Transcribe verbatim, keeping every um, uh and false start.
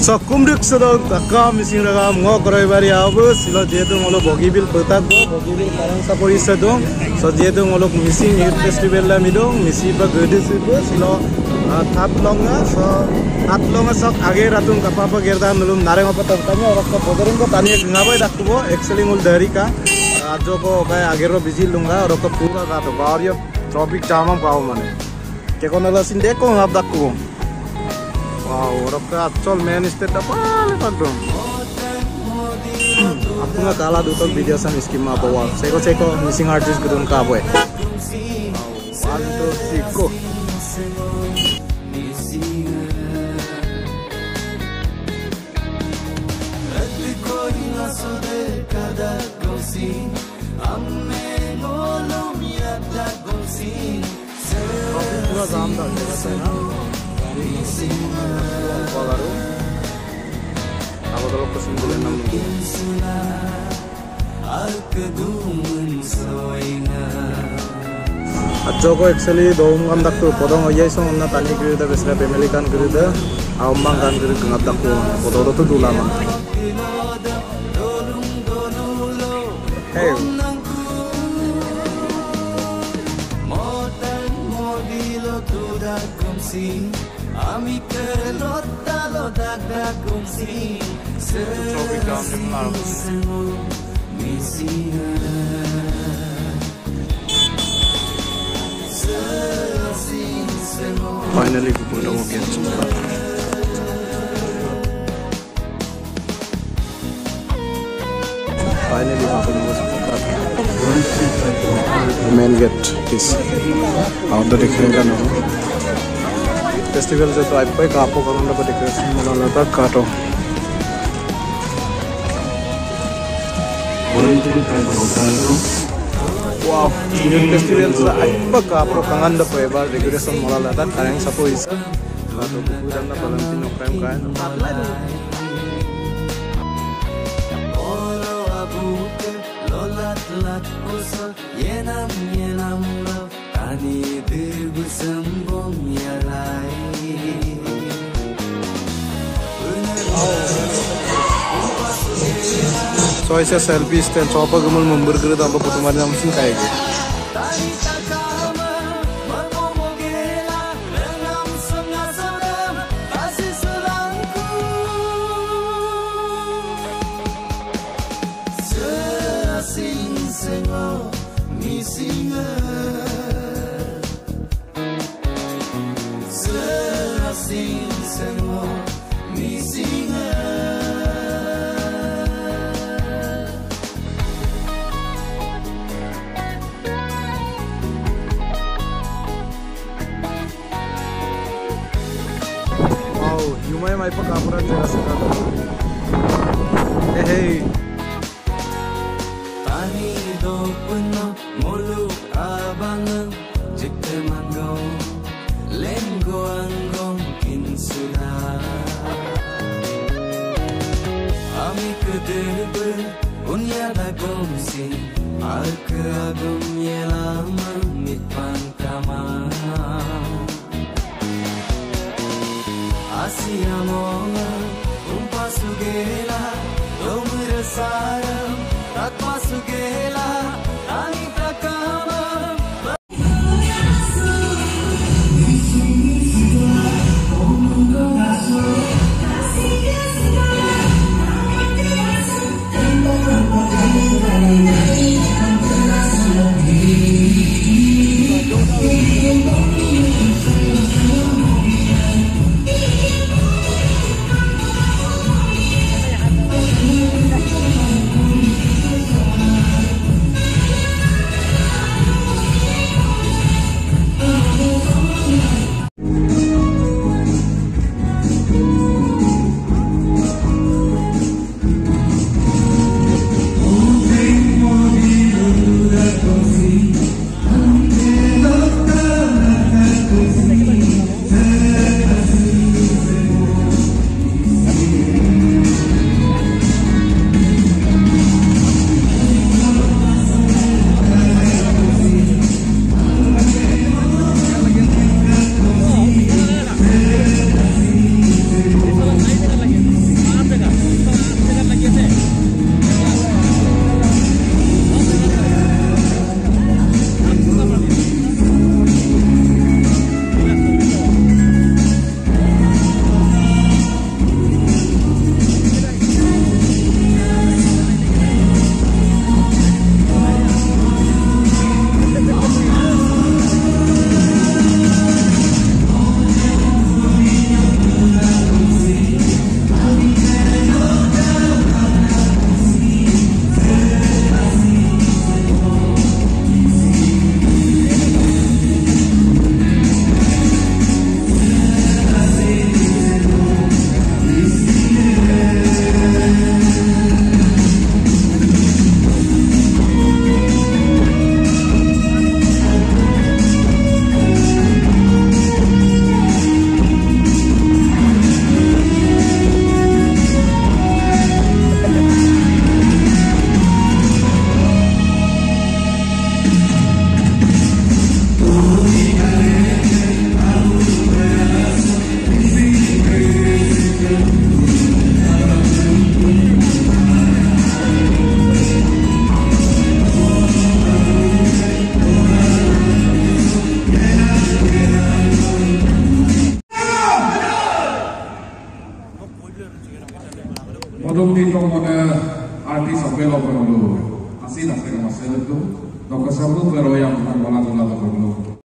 so kumruk sedang takam mising ragam ngok roy bari abu silo jetu ngolo bogibil petak bo bogibil karang sapori sedong so jetu ngolo mising youth festival la midong misi pa gede sibo silo tat longa so tat longa sok age ratung kapapa gerdan nulum nareng apa tanya orang ko bodorin ko tanya ngabai dakbo actually ngul dari ka ajo ko kai agero bijil lunga orang ko pura ka to bario traffic jam am pao mane ke konala sinde ko ngab dakbo. Wow, orang ka actual main state apa lepas dong. Aku nggak kalah dulu video sama skim apa wow. Seko seko missing artist gedung kaboy. One two three go. Pura jam dah jaga saya. Baru awal kesimpulan enam Ajo ko actually dom kan daktu podong aja isong na tani kiri da besra family kan kiri da awang kan kiri ngap daktu podoro tu dulu lama. Hey. Ami kelota lodak dak kumsi Tropic jam ni melarang Finally we put our kids to the Finally we put our The main gate is out the decoration festival जो तो आप पे कापो करूँ ना पर डेकोरेशन मिला लगा काटो wow ini festival जो आप पे कापो kangen dah पे बार डेकोरेशन मिला लगा karena yang satu is lalu buku dan na Valentino frame kan So I say selfie stand chopper gumal member kira tanpa foto mari nama sing kaya gitu. May may pagkapuran nila sa kato. Hey hey. Tani do puno muluk abangang jikte mango lengo anggong kinsula. Ami kedebe unyada gomsi alke agum yelama mitpan kama. Asiamonga umpa sugela domre saram tatma sugela tani prakama sabuk pero yang bukan malah